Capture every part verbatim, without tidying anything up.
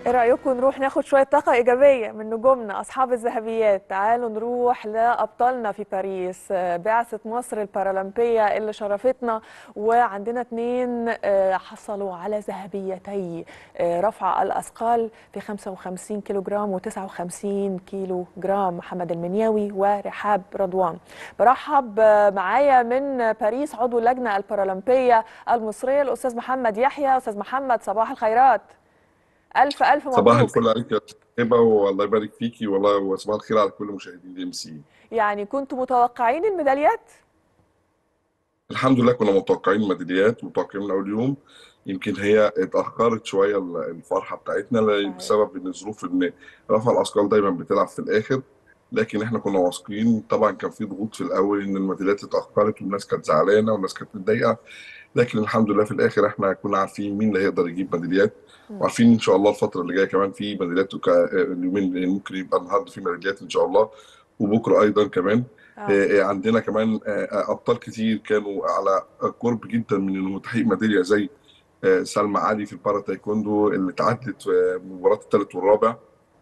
ايه رأيكم نروح ناخد شوية طاقة إيجابية من نجومنا أصحاب الذهبيات؟ تعالوا نروح لأبطالنا في باريس، آه، بعثة مصر البارالمبية اللي شرفتنا. وعندنا اتنين آه، حصلوا على ذهبيتي آه، رفع الأثقال في خمسة وخمسين كيلو جرام وتسعة وخمسين كيلو جرام، محمد المنياوي ورحاب رضوان. برحب آه، معايا من باريس عضو اللجنة البارالمبية المصرية الأستاذ محمد يحيى. أستاذ محمد صباح الخيرات، ألف ألف صباح مبروك. الفل عليك يا هبه، والله يبارك فيكي والله، وصباح الخير على كل مشاهدين دي ام سي. يعني كنتوا متوقعين الميداليات؟ الحمد لله كنا متوقعين ميداليات، ومتوقعين من اول يوم. يمكن هي اتاخرت شويه الفرحه بتاعتنا ل- صحيح. بسبب ان ظروف ان رفع الاثقال دايما بتلعب في الاخر. لكن احنا كنا واثقين، طبعا كان في ضغوط في الاول ان الميداليات اتاخرت والناس كانت زعلانه والناس كانت متضايقه. لكن الحمد لله في الاخر احنا كنا عارفين مين اللي هيقدر يجيب ميداليات، مم. وعارفين ان شاء الله الفتره اللي جايه كمان في ميداليات. وك- اليومين ممكن يبقى النهارده في ميداليات ان شاء الله، وبكره ايضا كمان. اه. آه، آه، عندنا كمان آه، آه، ابطال كتير كانوا على قرب جدا من انه تحقيق ميداليه، زي آه، سلمى علي في البارا تايكوندو اللي تعدت في مباراه الثالث والرابع،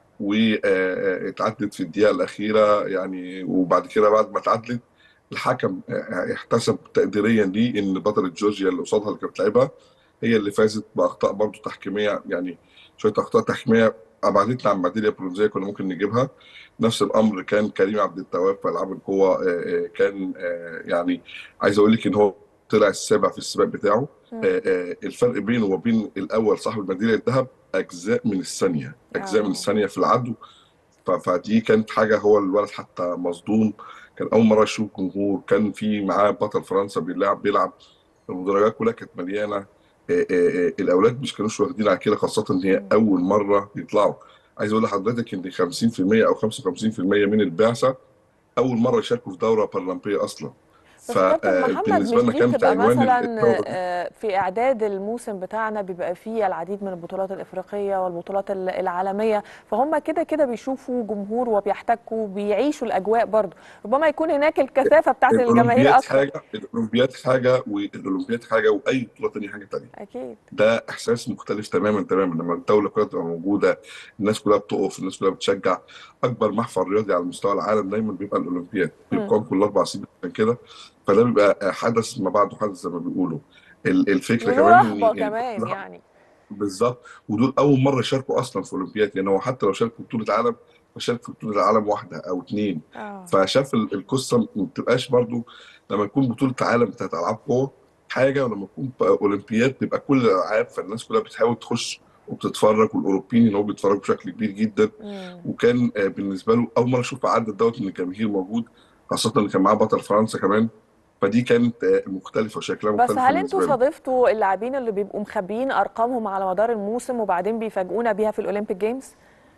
واتعدت في الدقيقه الاخيره يعني. وبعد كده بعد ما اتعدت الحكم آه، احتسب تقديريا ليه ان بطله جورجيا اللي قصادها اللي كانت لعبها هي اللي فازت باخطاء برضو تحكيميه، يعني شويه اخطاء تحكيميه ابعدتنا عن ميداليه برونزيه كنا ممكن نجيبها. نفس الامر كان كريم عبد التواب في العاب القوه، آه، آه، كان آه، يعني عايز اقول لك ان هو طلع السابع في السباق بتاعه. مم. آه، آه، الفرق بينه وبين الاول صاحب الميداليه الذهب اجزاء من الثانيه، اجزاء من اه. الثانيه في العدو. ف- فدي كانت حاجه، هو الولد حتى مصدوم، كان اول مره يشوف جمهور، كان في معاه بطل فرنسا بيلعب بيلعب المدرجات كلها كانت مليانه. آه، آه، آه، الاولاد مش كانوش واخدين على كده، خاصه ان هي مم. اول مره يطلعوا. عايز اقول لحضرتك ان خمسين في المية او خمسة وخمسين في المية من البعثه اول مره يشاركوا في دوره بارالمبيه اصلا. بس كابتن محمد، فبالنسبه مش لنا دي كانت بتبقى عنوان مثلا الدوره دي. آه، في اعداد الموسم بتاعنا بيبقى فيه العديد من البطولات الافريقيه والبطولات ال- العالميه، فهم كده كده بيشوفوا جمهور وبيحتكوا بيعيشوا الاجواء برضو. ربما يكون هناك الكثافه بتاعت الجماهير الاولمبياد اكتر. حاجه، الاولمبياد حاجه، والاولمبياد حاجه، واي بطوله تانيه حاجه تانيه. اكيد. ده احساس مختلف تماما تماما لما الدوله كلها تبقى موجوده، الناس كلها بتقف، الناس كلها بتشجع. اكبر محفل رياضي على مستوى العالم دايما بيبقى الاولمبياد، مم. بيقام كل اربع سنين عشان كده. فده بيبقى حدث ما بعده حدث زي ما بيقولوا. ال- الفكره وله كمان رهبه ان كمان يعني. بالظبط. ودول اول مره يشاركوا اصلا في اولمبياد، يعني هو حتى لو شارك في بطوله عالم فشارك في بطوله العالم واحده او اتنين. اه. فشاف ال- القصه ما بتبقاش برضو لما يكون بطوله عالم بتاعت العاب قوه حاجه، ولما يكون بقى اولمبياد تبقى كل الالعاب، فالناس كلها بتحاول تخش وبتتفرج، والاوروبيين اللي هو بيتفرجوا بشكل كبير جدا. مم. وكان آه، بالنسبه له اول مره اشوف عدد دوت من الجماهير موجود، خاصه ان كان معاه بطل فرنسا كمان. فدي كانت آه، مختلفه، شكلها بس مختلف هل انتوا بالنسبه له. صادفتوا اللاعبين اللي بيبقوا مخبيين ارقامهم على مدار الموسم وبعدين بيفاجئونا بيها في الاولمبيك جيمز؟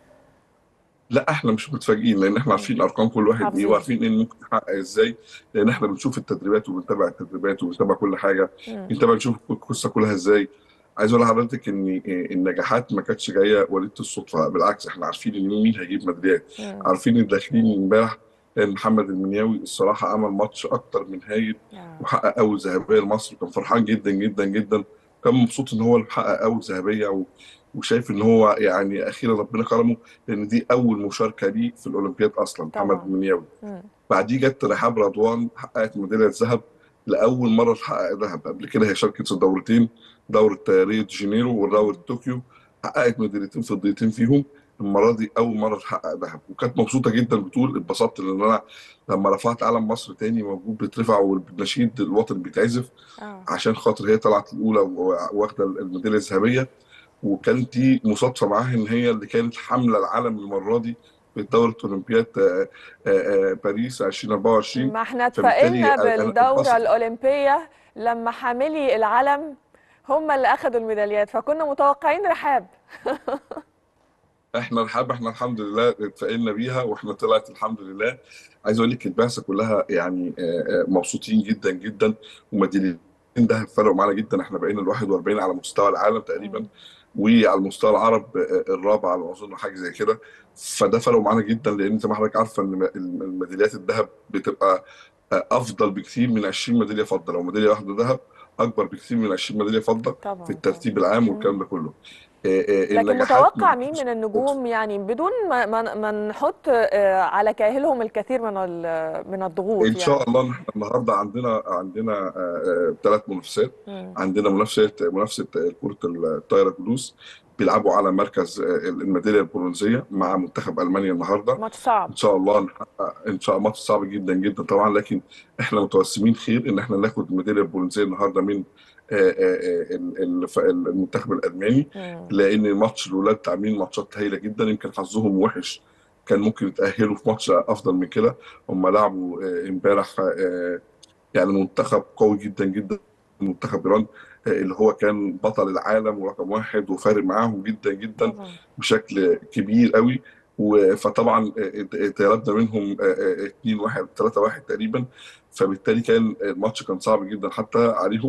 لا احنا مش متفاجئين، لان احنا مم. عارفين ارقام كل واحد ايه، حافظين. وعارفين ايه اللي ممكن يحقق ازاي. لان احنا بنشوف التدريبات وبنتابع التدريبات وبنتابع كل حاجه، مم. بنتابع نشوف القصه كلها ازاي. عايز اقول لحضرتك ان النجاحات ما كانتش جايه وليده الصدفه، بالعكس احنا عارفين ان مين هيجيب ميداليات. مم. عارفين ان داخلين امبارح ان محمد المنياوي الصراحه عمل ماتش اكتر من هايل، آه. وحقق اول ذهبيه لمصر، وكان فرحان جدا جدا جدا. كان مبسوط ان هو اللي حقق اول ذهبيه، و- وشايف ان هو يعني اخيرا ربنا كرمه، لان دي اول مشاركه ليه في الاولمبياد اصلا محمد طبعا. المنياوي. مم. بعديه جت رحاب رضوان حققت ميداليه ذهب، لاول مره تحقق ذهب. قبل كده هي شاركت في دورتين، دوره ريو دي جانيرو ودوره مم. طوكيو، حققت ميداليتين فضيتين فيهم. المره دي اول مره تحقق ذهب، وكانت مبسوطه جدا، بتقول اتبسطت لان انا لما رفعت علم مصر تاني موجود بيترفع والنشيد الوطني بيتعزف، اه. عشان خاطر هي طلعت الاولى واخده الميداليه الذهبيه. وكانت دي مصادفه معاها ان هي اللي كانت حامله العلم المره دي في دوره اولمبياد آه، آه، آه، باريس ألفين واربعة وعشرين. ما احنا فبالتالي اتفقنا انا بالدورة اتبسط. الأولمبية لما حاملي العلم هم اللي أخذوا الميداليات، فكنا متوقعين رحاب. احنا الحب احنا الحمد لله اتفائلنا بيها، واحنا طلعت الحمد لله. عايز اقول لك البعثه كلها يعني آه، آه، مبسوطين جدا جدا، وميداليتين ده فرقوا معانا جدا. احنا بقينا ال واحد واربعين على مستوى العالم تقريبا، مم. وعلى مستوى العرب آه، الرابع على ما اظن، حاجه زي كده. فده فرقوا معانا جدا، لان زي ما حضرتك عارفه ان الميداليات الذهب بتبقى آه، افضل بكثير من عشرين ميداليه فضه. لو ميداليه واحده ذهب اكبر بكثير من عشرين ميداليه فضه في طبعا طبعا. الترتيب العام والكلام مم. ده كله. لكن النجاحات ما متوقع مين بتجيش من صدفة. النجوم يعني بدون ما ما ما نحط آه، على كاهلهم الكثير من ال- من الضغوط ان يعني. شاء الله احنا النهارده عندنا عندنا ثلاث منافسات. مم. عندنا منافسه منافسه كره الطايره جلوس، بيلعبوا على مركز آه، الميداليه البرونزيه مع مم. منتخب المانيا النهارده. ماتش صعب. ان شاء الله نحقق ان شاء الله. ماتش صعب جدا جدا طبعا، لكن احنا متوسمين خير ان احنا ناخد الميداليه البرونزيه النهارده من آه، آه، آه، ال- ال- المنتخب الالماني، مم. لان ماتش الولاد عاملين ماتشات هايله جدا. يمكن حظهم وحش، كان ممكن يتاهلوا في ماتش افضل من كده. هم لعبوا آه، امبارح آه، يعني منتخب قوي جدا جدا، منتخب ايران آه، اللي هو كان بطل العالم ورقم واحد وفارق معاهم جدا جدا طبعا. بشكل كبير قوي. و- فطبعا آه، اتغلبنا منهم اتنين واحد ثلاثة واحد تقريبا. فبالتالي كان الماتش كان صعب جدا حتى عليهم.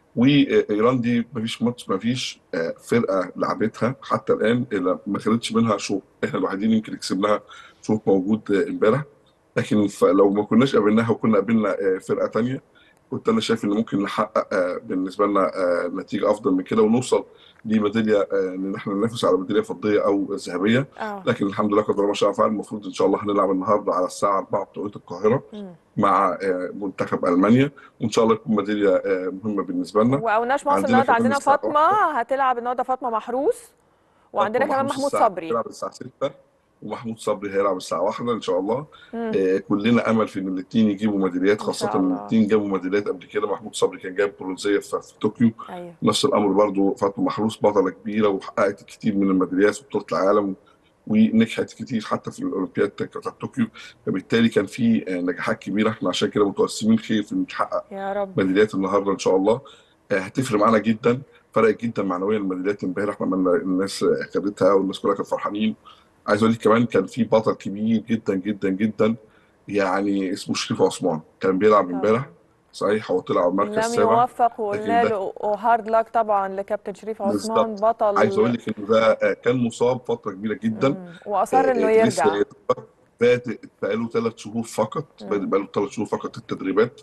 وايران دي مفيش ماتش، مفيش آه، فرقه لعبتها حتى الان الا ما خدتش منها شوط. احنا الوحيدين يمكن كسبناها شوط موجود آه، امبارح. لكن ف- لو ما كناش قابلناها وكنا قابلنا آه، فرقه تانيه، كنت انا شايف ان ممكن نحقق آه، بالنسبه لنا آه، نتيجه افضل من كده ونوصل لميداليه، آه، ان احنا ننافس على ميداليه فضيه او ذهبيه. اه. لكن الحمد لله قدر ما شاء فعل. المفروض ان شاء الله هنلعب النهارده على الساعه أربعة بتوقيت القاهره مم. مع آه، منتخب المانيا، وان شاء الله تكون ميداليه آه، مهمه بالنسبه لنا. واوناش مصر عندنا النهارده كمان عندنا الساعه فاطمه واحدة هتلعب النهارده، فاطمه محروس، فاطمه وعندنا كمان محروس محمود الساعه صبري. بتلعب الساعه ستة، ومحمود صبري هيلعب الساعه واحدة ان شاء الله. مم. آه، كلنا امل في ان الاثنين يجيبوا ميداليات، ان خاصه شاء ان الله. الاثنين جابوا ميداليات قبل كده. محمود صبري كان جايب برونزيه في في طوكيو. ايوه. نفس الامر برضو فاطمه محروس، بطله كبيره وحققت كتير من الميداليات في بطوله العالم، ونجحت كتير حتى في الاولمبياد بتاعت طوكيو. فبالتالي كان في آه، نجاحات كبيره. احنا عشان كده متوسمين خير في ان نتحقق يا رب. ميداليات النهارده ان شاء الله. آه، هتفرق معانا جدا. فرقت جدا معنويا الميداليات امبارح لما الناس خدتها والناس كلها كانت فرحانين. عايز اقول لك كمان كان في بطل كبير جدا جدا جدا، يعني اسمه شريف عثمان، كان بيلعب امبارح. طبعا. صحيح هو طلع المركز لم السابع، يوفق، لكن وقلنا ده له هارد لك طبعا لكابتن شريف عثمان بالظبط. عايز بطل. اقول لك ان ده آه، كان مصاب فتره كبيره جدا. مم. واصر آه، انه آه، لسه يرجع. يا دوبك بادئ بقاله ثلاث شهور فقط، بادئ مم. بقاله ثلاث شهور فقط التدريبات.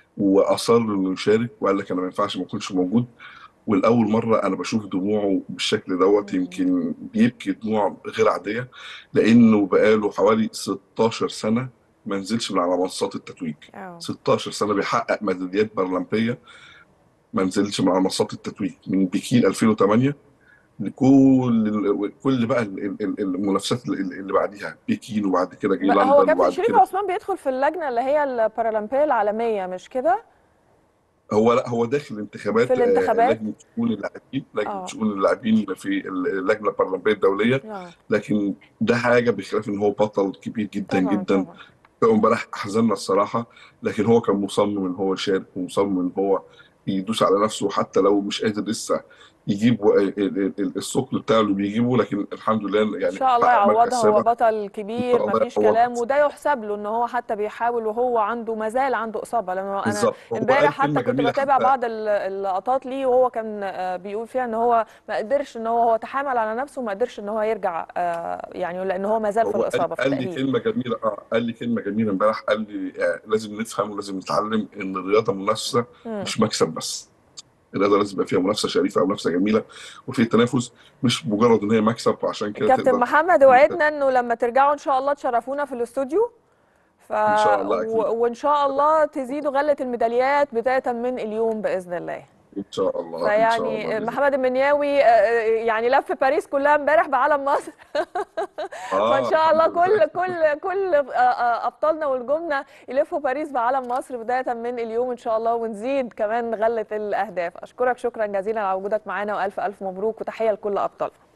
واصر انه يشارك وقال لك انا ما ينفعش ما اكونش موجود. والاول مره انا بشوف دموعه بالشكل دوت، مم. يمكن بيبكي دموع غير عاديه، لانه بقاله حوالي ستاشر سنه ما نزلش من على منصات التتويج. اه. ستاشر سنه بيحقق ميداليات بارالمبيه، ما نزلش من على منصات التتويج من بكين ألفين وثمانية لكل كل بقى ال- ال- ال- المنافسات اللي اللي بعديها، بكين وبعد كده جه ب- هو لندن كابتن وبعد شريف كده. عثمان بيدخل في اللجنه اللي هي البارالمبيه العالميه، مش كده؟ هو لا، هو داخل في انتخابات آه، الانتخابات. لجنه شؤون اللاعبين، لجنه اه. شؤون اللاعبين في اللجنه البارالمبيه الدوليه. اه. لكن ده حاجه بخلاف ان هو بطل كبير جدا طبعا جدا. طبعا. امبارح احزننا الصراحه، لكن هو كان مصمم ان هو يشارك ومصمم ان هو يدوس على نفسه حتى لو مش قادر لسه يجيب و- ال- ال- ال- الثقل بتاعه اللي بيجيبه. لكن الحمد لله ان يعني شاء الله حقق مركز يعوضها، هو سابع. بطل ان كبير شاء الله مفيش يعوضها. كلام، وده يحسب له ان هو حتى بيحاول وهو عنده مازال عنده اصابه، لانه انا بالظبط. هو امبارح قال حتى كلمه كنت جميله بتابع حتى. بعض ال- اللقطات ليه، وهو كان آه، بيقول فيها ان هو ما قدرش ان هو هو تحامل على نفسه وما قدرش ان هو يرجع، آه، يعني لان هو مازال في هو قال, الاصابه في قال لي التاهيل. كلمه جميله اه قال لي كلمه جميله امبارح. قال لي آه لازم نفهم ولازم نتعلم ان الرياضه منافسه، مم. مش مكسب بس. الرياضه لازم يبقى فيها منافسه شريفه او منافسه جميله، وفي تنافس، مش مجرد ان هي مكسب وعشان كده كابتن تقدر. محمد، وعدنا انه لما ترجعوا ان شاء الله تشرفونا في الاستوديو، ف ان شاء الله و... اكيد. وان شاء الله تزيدوا غله الميداليات بدايه من اليوم باذن الله. ان شاء الله ان شاء الله فيعني باذن محمد المنياوي آه، آه، يعني لف باريس كلها امبارح بعلم مصر. الله. فان اه شاء الله الحمد لله. كل كل كل آه، آه، ابطالنا والجمنه يلفوا باريس بعلم مصر بدايه من اليوم ان شاء الله، ونزيد كمان غله الاهداف. اشكرك شكرا جزيلا على وجودك معانا، والف الف مبروك وتحيه لكل ابطالنا.